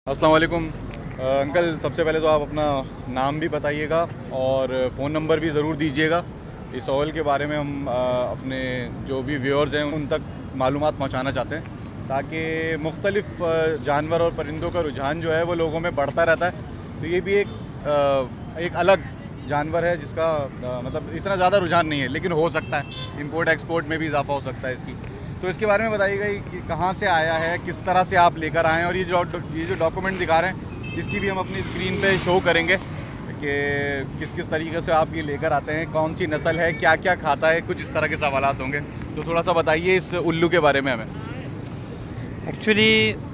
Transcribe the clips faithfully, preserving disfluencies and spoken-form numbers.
अस्सलाम वालेकुम अंकल, सबसे पहले तो आप अपना नाम भी बताइएगा और फ़ोन नंबर भी ज़रूर दीजिएगा। इस ऑयल के बारे में हम आ, अपने जो भी व्यूअर्स हैं उन तक मालूमात पहुंचाना चाहते हैं ताकि मुख्तलिफ़ जानवर और परिंदों का रुझान जो है वो लोगों में बढ़ता रहता है। तो ये भी एक आ, एक अलग जानवर है जिसका आ, मतलब इतना ज़्यादा रुझान नहीं है, लेकिन हो सकता है इंपोर्ट एक्सपोर्ट में भी इजाफा हो सकता है इसकी। तो इसके बारे में बताइएगा कि कहाँ से आया है, किस तरह से आप लेकर आए हैं, और ये जो ये जो डॉक्यूमेंट दिखा रहे हैं इसकी भी हम अपनी स्क्रीन पे शो करेंगे कि किस किस तरीके से आप ये लेकर आते हैं, कौन सी नस्ल है, क्या क्या खाता है, कुछ इस तरह के सवालात होंगे। तो थोड़ा सा बताइए इस उल्लू के बारे में हमें। एक्चुअली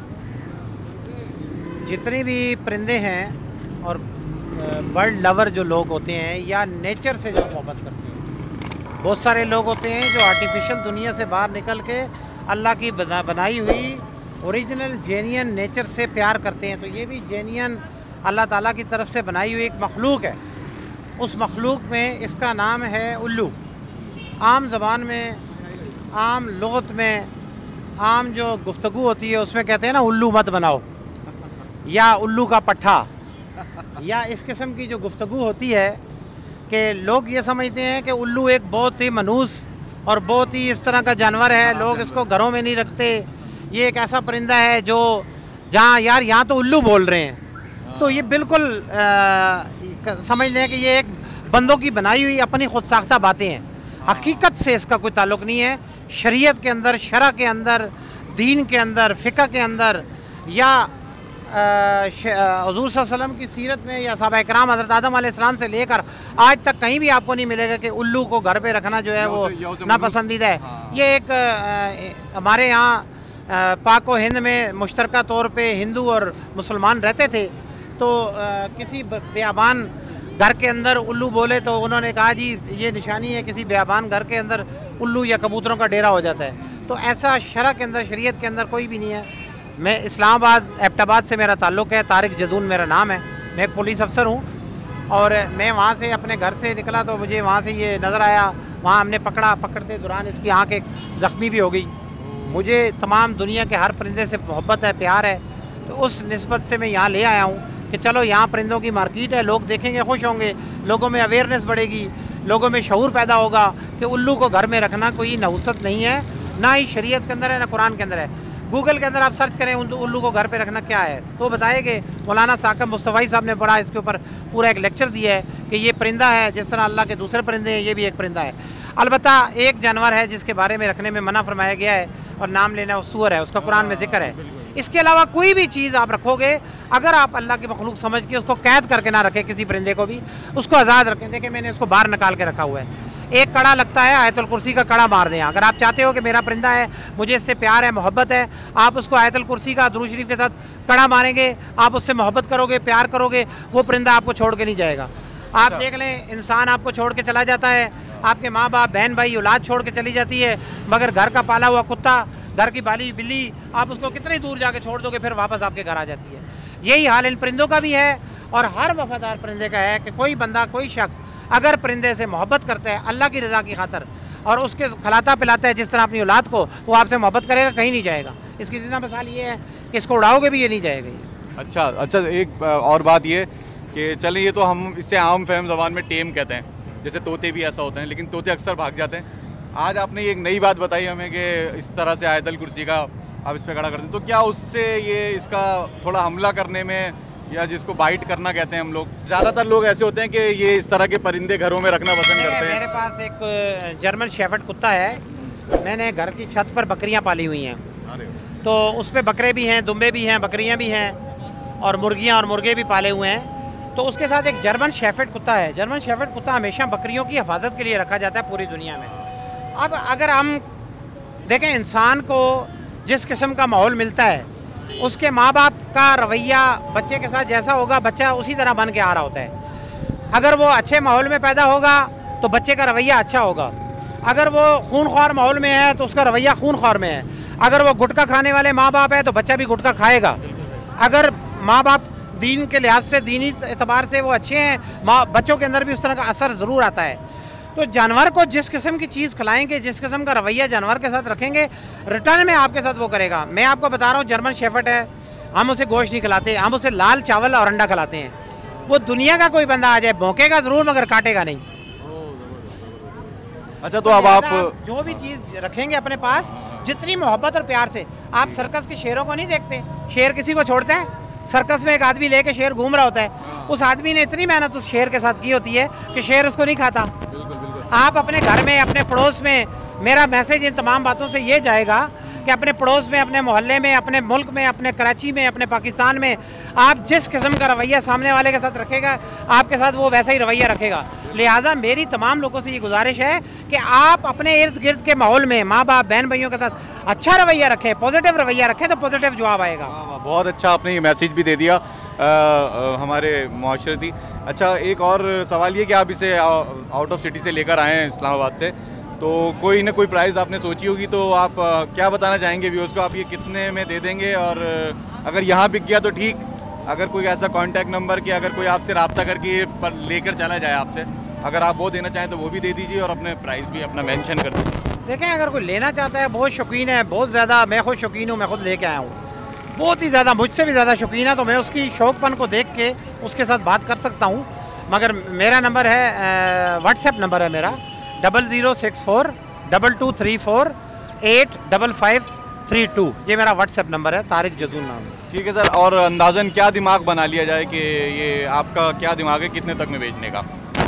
जितने भी परिंदे हैं और बर्ड लवर जो लोग होते हैं या नेचर से जो मोहब्बत करते हैं, बहुत सारे लोग होते हैं जो आर्टिफिशियल दुनिया से बाहर निकल के अल्लाह की बना बनाई हुई ओरिजिनल जेन्युइन नेचर से प्यार करते हैं। तो ये भी जेन्युइन अल्लाह ताला की तरफ से बनाई हुई एक मखलूक है। उस मखलूक में इसका नाम है उल्लू। आम ज़बान में, आम लुग़त में, आम जो गुफ्तगू होती है उसमें कहते हैं ना उल्लू मत बनाओ, या उल्लू का पट्ठा, या इस किस्म की जो गुफ्तगू होती है कि लोग ये समझते हैं कि उल्लू एक बहुत ही मनूस और बहुत ही इस तरह का जानवर है, लोग इसको घरों में नहीं रखते, ये एक ऐसा परिंदा है जो जहाँ यार यहाँ तो उल्लू बोल रहे हैं। तो ये बिल्कुल आ, समझ लें कि ये एक बंदों की बनाई हुई अपनी खुद साख्ता बातें हैं। हकीकत से इसका कोई ताल्लुक़ नहीं है। शरीयत के अंदर, शरअ के अंदर, दीन के अंदर, फ़िक़्ह के अंदर, या हुज़ूर सल्लल्लाहु अलैहि वसल्लम की सीरत में या सहाबा इकराम हज़रत आदम अलैहिस्सलाम से लेकर आज तक कहीं भी आपको नहीं मिलेगा कि उल्लू को घर पे रखना जो है वो नापसंदीदा है। हाँ। ये एक आ, हमारे यहाँ पाक व हिंद में मुश्तरका तौर पे हिंदू और मुसलमान रहते थे। तो आ, किसी बेआबान घर के अंदर उल्लू बोले तो उन्होंने कहा जी ये निशानी है किसी बेआबान घर के अंदर उल्लू या कबूतरों का डेरा हो जाता है। तो ऐसा शरअ के अंदर, शरीयत के अंदर कोई भी नहीं है। मैं इस्लामाबाद एबटाबाद से मेरा ताल्लुक़ है, तारिक जदून मेरा नाम है, मैं एक पुलिस अफसर हूँ। और मैं वहाँ से अपने घर से निकला तो मुझे वहाँ से ये नज़र आया, वहाँ हमने पकड़ा, पकड़ते दौरान इसकी आँख एक ज़ख्मी भी हो गई। मुझे तमाम दुनिया के हर परिंदे से मोहब्बत है, प्यार है, तो उस निस्बत से मैं यहाँ ले आया हूँ कि चलो यहाँ परिंदों की मार्केट है, लोग देखेंगे, खुश होंगे, लोगों में अवेयरनेस बढ़ेगी, लोगों में शऊर पैदा होगा कि उल्लू को घर में रखना कोई नहुसत नहीं है, ना ही शरीयत के अंदर है ना कुरान के अंदर है। गूगल के अंदर आप सर्च करें उल्लू को घर पे रखना क्या है तो बताएंगे। मौलाना साकिब मुस्तफ़ी साहब ने बड़ा इसके ऊपर पूरा एक लेक्चर दिया है कि ये परिंदा है, जिस तरह अल्लाह के दूसरे परिंदे हैं ये भी एक परिंदा है। अलबत्ता एक जानवर है जिसके बारे में रखने में मना फरमाया गया है और नाम लेना वो सूअर है, उसका कुरान में जिक्र है। इसके अलावा कोई भी चीज़ आप रखोगे, अगर आप अल्लाह की मखलूक समझ के उसको कैद करके ना रखें, किसी परिंदे को भी उसको आज़ाद रखें। देखिए मैंने इसको बाहर निकाल के रखा हुआ है, एक कड़ा लगता है, आयतुल कुर्सी का कड़ा मार दें। अगर आप चाहते हो कि मेरा परिंदा है, मुझे इससे प्यार है, मोहब्बत है, आप उसको आयतुल कुर्सी का दुरूद शरीफ के साथ कड़ा मारेंगे, आप उससे मोहब्बत करोगे, प्यार करोगे, वो परिंदा आपको छोड़ के नहीं जाएगा। आप अच्छा। देख लें, इंसान आपको छोड़ के चला जाता है, आपके माँ बाप, बहन भाई, औलाद छोड़ के चली जाती है, मगर घर का पाला हुआ कुत्ता, घर की बाली बिल्ली, आप उसको कितनी दूर जाके छोड़ दोगे, फिर वापस आपके घर आ जाती है। यही हाल इन परिंदों का भी है और हर वफादार परिंदे का है कि कोई बंदा, कोई शख्स अगर परिंदे से मोहब्बत करता है अल्लाह की रज़ा की खातर और उसके खिलाता पिलाता है जिस तरह अपनी औलाद को, वो आपसे मोहब्बत करेगा, कहीं नहीं जाएगा। इसकी जितना मिसाल ये है कि इसको उड़ाओगे भी ये नहीं जाएगा ये। अच्छा अच्छा एक और बात ये कि चलें, ये तो हम इससे आम फहम ज़बान में टेम कहते हैं, जैसे तोते भी ऐसा होते हैं, लेकिन तोते अक्सर भाग जाते हैं। आज आपने एक नई बात बताई हमें कि इस तरह से आयतुल कुर्सी का आप इस पर खड़ा करते हैं, तो क्या उससे ये इसका थोड़ा हमला करने में, या जिसको बाइट करना कहते हैं हम लोग, ज़्यादातर लोग ऐसे होते हैं कि ये इस तरह के परिंदे घरों में रखना पसंद करते हैं। मेरे पास एक जर्मन शेफर्ड कुत्ता है, मैंने घर की छत पर बकरियां पाली हुई हैं, तो उस पर बकरे भी हैं, दुम्बे भी हैं, बकरियां भी हैं और मुर्गियां और मुर्गे भी पाले हुए हैं। तो उसके साथ एक जर्मन शेफर्ड कुत्ता है। जर्मन शेफर्ड कुत्ता हमेशा बकरियों की हिफाजत के लिए रखा जाता है पूरी दुनिया में। अब अगर हम देखें, इंसान को जिस किस्म का माहौल मिलता है, उसके माँ बाप का रवैया बच्चे के साथ जैसा होगा, बच्चा उसी तरह बन के आ रहा होता है। अगर वो अच्छे माहौल में पैदा होगा तो बच्चे का रवैया अच्छा होगा, अगर वो खूनख्वार माहौल में है तो उसका रवैया खूनख्वार में है, अगर वो गुटखा खाने वाले माँ बाप है तो बच्चा भी गुटखा खाएगा, अगर माँ बाप दीन के लिहाज से, दीनी एतबार से वो अच्छे हैं, माँ बच्चों के अंदर भी उस तरह का असर ज़रूर आता है। तो जानवर को जिस किस्म की चीज़ खिलाएंगे, जिस किस्म का रवैया जानवर के साथ रखेंगे, रिटर्न में आपके साथ वो करेगा। मैं आपको बता रहा हूँ, जर्मन शेफर्ड है, हम उसे गोश्त नहीं खिलाते, हम उसे लाल चावल और अंडा खिलाते हैं। वो दुनिया का कोई बंदा आ जाए भौंकेगा ज़रूर मगर काटेगा नहीं। अच्छा, तो अब आप जो भी चीज़ रखेंगे अपने पास जितनी मोहब्बत और प्यार से, आप सर्कस के शेरों को नहीं देखते, शेर किसी को छोड़ता है? सर्कस में एक आदमी लेके शेर घूम रहा होता है, उस आदमी ने इतनी मेहनत उस शेर के साथ की होती है कि शेर उसको नहीं खाता। आप अपने घर में, अपने पड़ोस में, मेरा मैसेज इन तमाम बातों से ये जाएगा कि अपने पड़ोस में, अपने मोहल्ले में, अपने मुल्क में, अपने कराची में, अपने पाकिस्तान में आप जिस किस्म का रवैया सामने वाले के साथ रखेगा, आपके साथ वो वैसा ही रवैया रखेगा। लिहाजा मेरी तमाम लोगों से ये गुजारिश है कि आप अपने इर्द गिर्द के माहौल में माँ बाप बहन भाइयों के साथ अच्छा रवैया रखें, पॉजिटिव रवैया रखें, तो पॉजिटिव जवाब आएगा। बहुत अच्छा आपने ये मैसेज भी दे दिया आ, आ, हमारे माशरती। अच्छा, एक और सवाल ये कि आप इसे आउट ऑफ सिटी से लेकर आए हैं इस्लामाबाद से, तो कोई ना कोई प्राइस आपने सोची होगी, तो आप आ, क्या बताना चाहेंगे व्यूअर्स को? आप ये कितने में दे देंगे? और अगर यहाँ बिक गया तो ठीक, अगर कोई ऐसा कांटेक्ट नंबर कि अगर कोई आपसे रब्ता करके पर लेकर चला जाए आपसे, अगर आप वो देना चाहें तो वो भी दे दीजिए और अपने प्राइस भी अपना मेंशन कर दीजिए। देखें, अगर कोई लेना चाहता है, बहुत शौकीन है, बहुत ज़्यादा, मैं खुद शौकीन हूँ, मैं खुद लेके आया हूँ, बहुत ही ज़्यादा, मुझसे भी ज़्यादा शौकीन है, तो मैं उसकी शौकपन को देख के उसके साथ बात कर सकता हूँ। मगर मेरा नंबर है, व्हाट्सएप नंबर है मेरा, double zero six four double two three four eight double five three two, ये मेरा व्हाट्सएप नंबर है, तारिक जदून नाम है। ठीक है सर, और अंदाज़न क्या दिमाग बना लिया जाए कि ये आपका क्या दिमाग है कितने तक में बेचने का?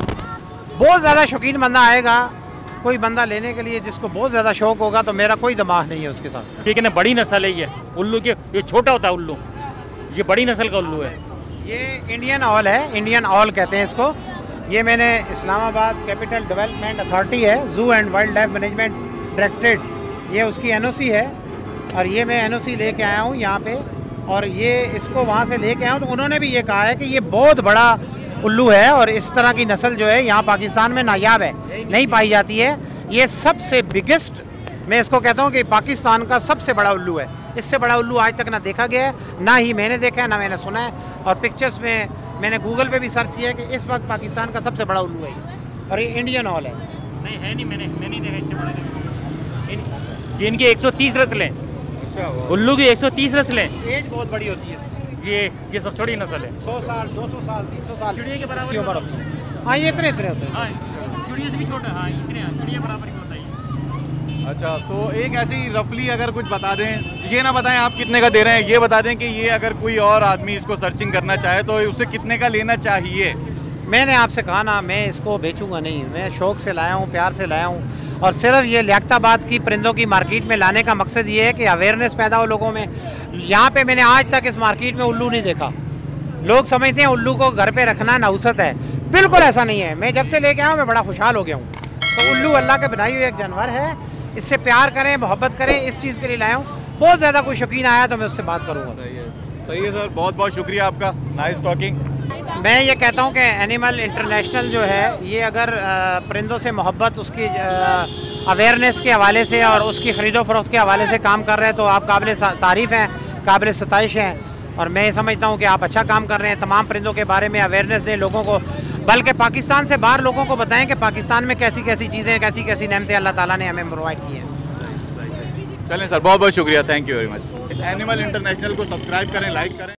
बहुत ज़्यादा शौकीन बंदा आएगा, कोई बंदा लेने के लिए जिसको बहुत ज़्यादा शौक होगा, तो मेरा कोई दिमाग नहीं है उसके साथ। ठीक है ना, बड़ी नस्ल है ये उल्लू के, ये छोटा होता है उल्लू, ये बड़ी नस्ल का उल्लू है। ये इंडियन ऑल है, इंडियन ऑल कहते हैं इसको। ये मैंने इस्लामाबाद कैपिटल डेवलपमेंट अथॉरिटी है, zoo and wildlife management directorate, ये उसकी एनओसी है, और ये मैं एनओसी लेके आया हूँ यहाँ पे, और ये इसको वहाँ से लेके आया हूँ, तो उन्होंने भी ये कहा है कि ये बहुत बड़ा उल्लू है और इस तरह की नस्ल जो है यहाँ पाकिस्तान में नायाब है, नहीं पाई जाती है। ये सबसे बिगेस्ट, मैं इसको कहता हूँ कि पाकिस्तान का सबसे बड़ा उल्लू है। इससे बड़ा उल्लू आज तक ना देखा गया है, ना ही मैंने देखा है, ना मैंने सुना है, और पिक्चर्स में मैंने गूगल पे भी सर्च किया है कि इस वक्त पाकिस्तान का सबसे बड़ा उल्लू है ये, और ये इंडियन ऑल है। नहीं है, नहीं, मैंने मैं नहीं देखा इससे बड़ा। इन, इनकी एक सौ तीस नस्लें, अच्छा, उल्लू की एक सौ तीस नस्लें, एज बहुत बड़ी होती है इसकी, ये ये सब छोटी नस्ल है। सौ साल, दो सौ साल, तीन सौ साल चिड़िया के बराबर इसकी उम्र होती है। हाँ, ये इतने इतने होते हैं। हाँ, चिड़िया से भी छोटा, हाँ इतने, चिड़िया बराबर ही होता है। अच्छा, तो एक ऐसी रफली अगर कुछ बता दें, ये ना बताएं आप कितने का दे रहे हैं, ये बता दें कि ये अगर कोई और आदमी इसको सर्चिंग करना चाहे तो उसे कितने का लेना चाहिए? मैंने आपसे कहा ना, मैं इसको बेचूंगा नहीं, मैं शौक़ से लाया हूँ, प्यार से लाया हूँ, और सिर्फ ये लियाकताबाद की परिंदों की मार्केट में लाने का मकसद ये है कि अवेयरनेस पैदा हो लोगों में। यहाँ पे मैंने आज तक इस मार्केट में उल्लू नहीं देखा। लोग समझते हैं उल्लू को घर पे रखना नहुसत है, बिल्कुल ऐसा नहीं है। मैं जब से लेके आया हूँ मैं बड़ा खुशहाल हो गया हूँ। तो उल्लू अल्लाह के बनाई हुई एक जानवर है, इससे प्यार करें, मोहब्बत करें, इस चीज़ के लिए लाया हूँ। बहुत ज़्यादा कोई शौकीन आया तो मैं उससे बात करूँगा। सही है, सही है सर, बहुत बहुत शुक्रिया आपका, नाइस टॉकिंग। मैं ये कहता हूँ कि एनिमल इंटरनेशनल जो है, ये अगर परिंदों से मोहब्बत, उसकी अवेयरनेस के हवाले से और उसकी ख़रीदो फरोख्त के हवाले से काम कर रहे हैं, तो आप काबिल तारीफ़ हैं, काबिल सताइश हैं। और मैं समझता हूँ कि आप अच्छा काम कर रहे हैं, तमाम परिंदों के बारे में अवेयरनेस दें लोगों को, बल्कि पाकिस्तान से बाहर लोगों को बताएं कि पाकिस्तान में कैसी कैसी चीज़ें, कैसी कैसी नेमतें अल्लाह ताला ने हमें प्रोवाइड की हैं। चलें सर, बहुत बहुत शुक्रिया, thank you very much. Animal international को सब्सक्राइब करें, लाइक करें।